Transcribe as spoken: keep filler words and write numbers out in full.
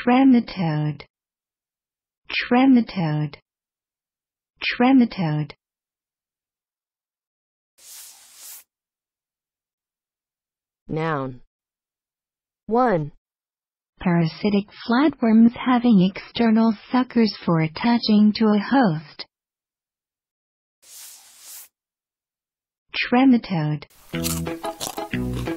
Trematode. Trematode. Trematode. Noun. one. Parasitic flatworms having external suckers for attaching to a host. Trematode.